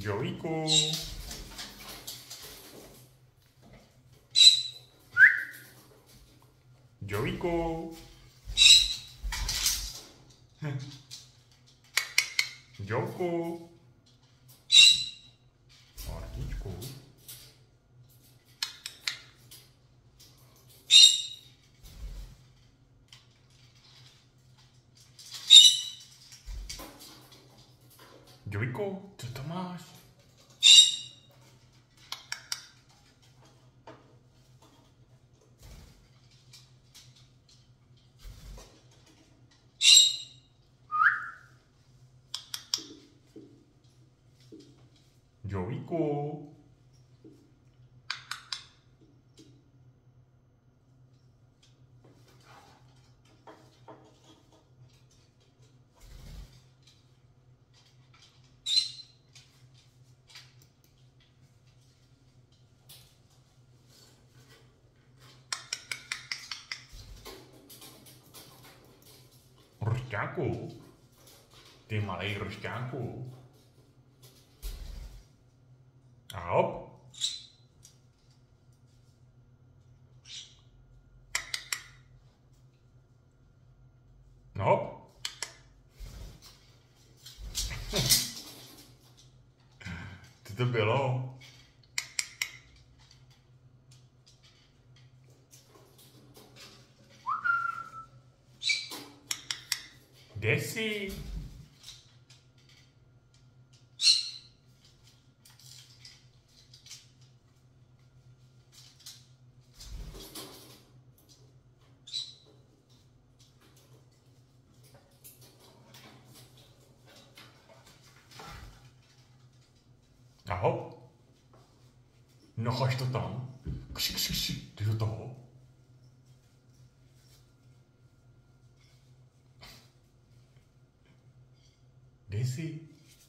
Joeyku. Joeyku. Joku. Martičku. Joeyku, co to máš? Joeyku. Rušťáku. Ty malej rušťáku. A hop. No hop. Co to bylo? Kde jsi? A hop. Nochaš to tam. Kši, kši, kši. Ty do toho. Kde jsi?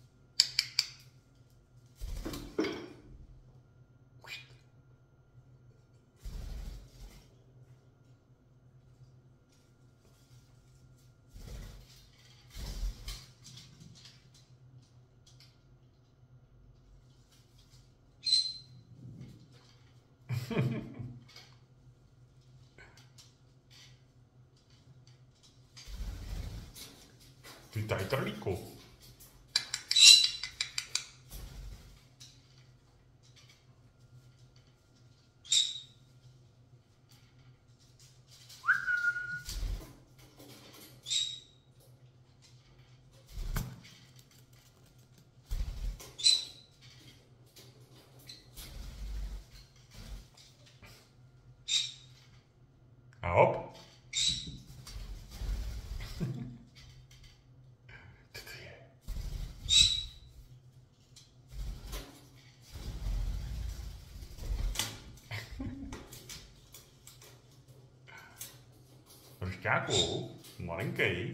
Ty tady trlíku. A hop. Co to je? Rušťáku, malinkej.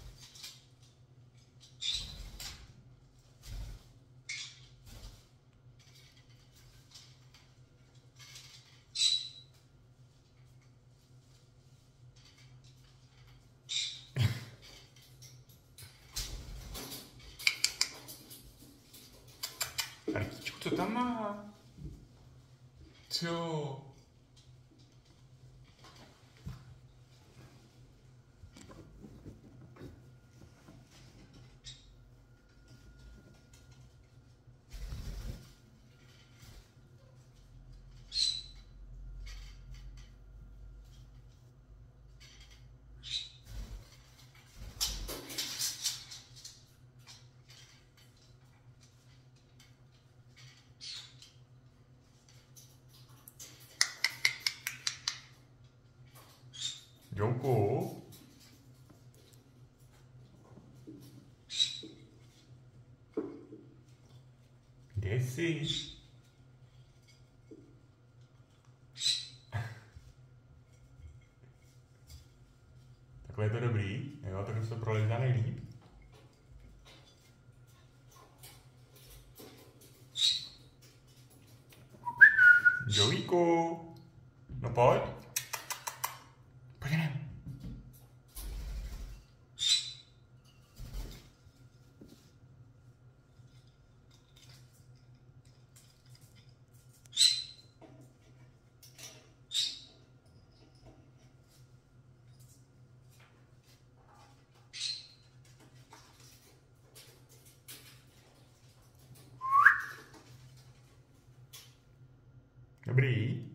Rtičku, co tam má? Co? Joku. Kde jsi? Takhle je to dobrý, jo, tak se prolezá nejlíp. Joeyku, no pojď. Pojď jdem. Dobrý.